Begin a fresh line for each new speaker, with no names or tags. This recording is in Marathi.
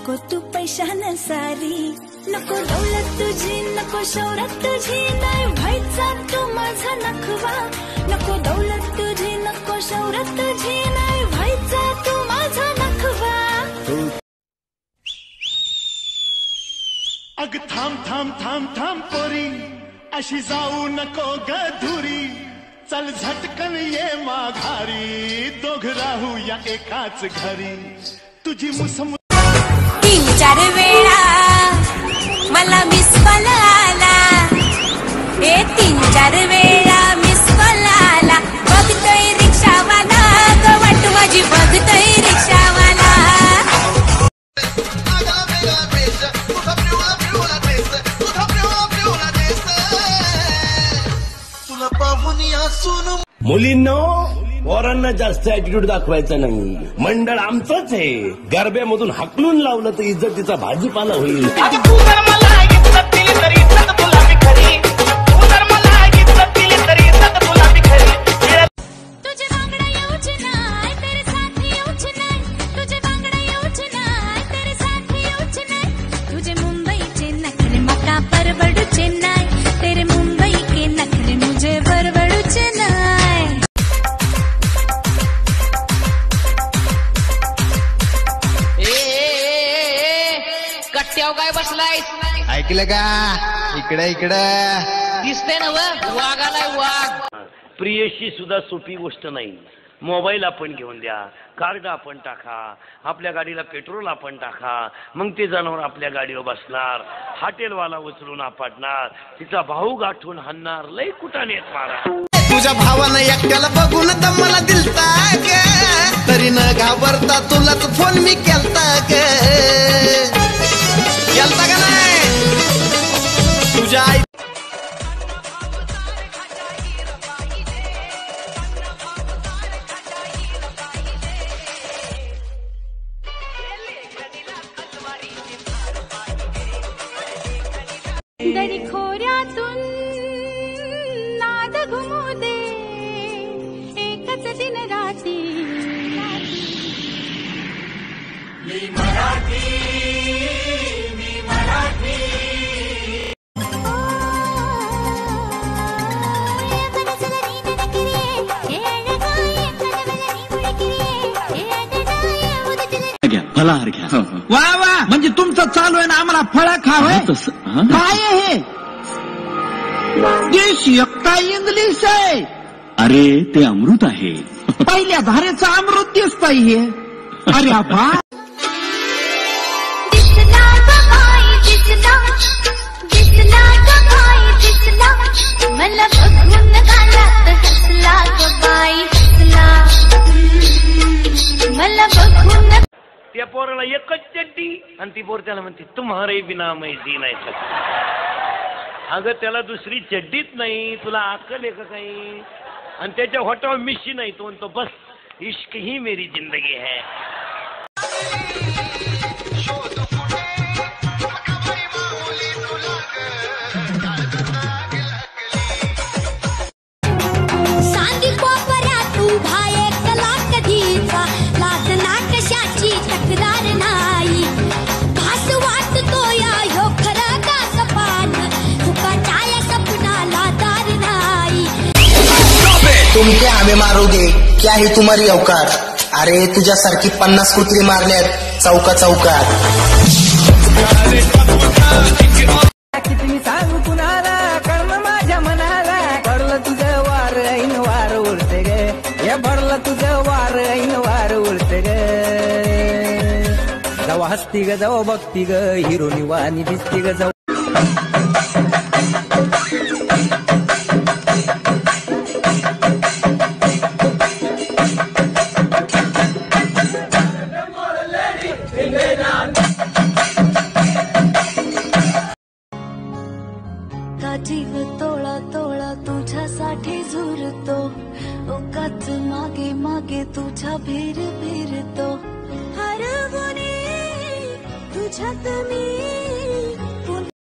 नको तू पैशान सारी, नको दौलत तुझी, नको शौरत तुझी, नाही व्हायचा तू माझा नखवा. नको दौलत तुझी, नको शौरत तुझी, नाही व्हायचा तू माझा नखवा.
अग थांब थांब थांब थांब पोरी, अशी जाऊ नको गधुरी, चल झटकन ये माघारी, दोघ राहू या एकाच घरी. तुझी मुसम
3-4 वेळा मला मिस कॉल आला, 3-4 वेळा मिस कॉल आला. बघतोय रिक्षावाला ग वाट माझी, बघतोय रिक्षावाला.
मुलींनो, पोरांना जास्त ऍटिट्यूड दाखवायचा नाही. मंडळ आमचंच आहे. गरब्यामधून हाकलून लावलं तर इज्जतीचा भाजीपाला होईल.
काय बसलाय?
ऐकलं का? इकडे इकडे
दिसते ना वाघ आलाय वाघ.
प्रियशी सुद्धा सोपी गोष्ट नाही. मोबाईल आपण घेऊन द्या, कार्ड आपण टाका, आपल्या गाडीला पेट्रोल आपण टाका, मग ते जनावर आपल्या गाडीवर बसणार, हॉटेलवाला उचलून आपटणार, तिचा भाऊ गाठून हाणणार, लय कुठाने येत मारा.
तुझ्या भावानं एकट्याला बघून तर मला दिलता ग, तरी न घाबरता तुलाच फोन मी केलता ग. केलता का नाही तुझ्या आई?
दरी खोऱ्यातून नाद घुमू दे, एकच दिन राती. मी मराठी, मी मराठी.
फळाहार घ्या. वा वा, म्हणजे तुमचं चालू आहे ना आम्हाला फळ खावं. काय आहे देश एकता इंग्लिश आहे?
अरे ते अमृत आहे.
पहिल्या धारेचं अमृत दिसतंय हे. अरे बा
मला बघून गालात हसला ग बाई, हसला मला बघून.
त्या पोराला एकच चड्डी आणि ती पोर त्याला म्हणते तुम्हारे बिना मैं जी नाही सकता. अगं त्याला दुसरी चड्डीच नाही, तुला अक्कल आहे का काही? आणि त्याच्या होटावर मिशी नाही, तो म्हणतो बस इश्क ही मेरी जिंदगी है.
सांगी कोपऱ्या तू भाये कला कधीचा, लाज ना कशाची तक्रार नाही. भास वाटतो या ह्यो खरं का सपान, फुकाच्या या सपनाला दार नाही.
तुम क्या हमें मारोगे, क्या ही तुम्हारी औकात? अरे तुझ्यासारखी 50 कुत्री मारल्यात चौका चौकात.
किती सांगू कुणाला, कर्म माझ्या मनाला. भरलं तुझं वार ऐन वार उडते ग, हे भरलं तुझं वार ऐन वार उडते ग. जावा हसती ग, जावा बघती ग, हिरोनी वाणी दिसती ग. जाऊ
जीव तोळा तोळा तुझ्यासाठी झुरतो, ओकाच मागे मागे तुझ्या फिरतो. हरवणे तुझ्यात मी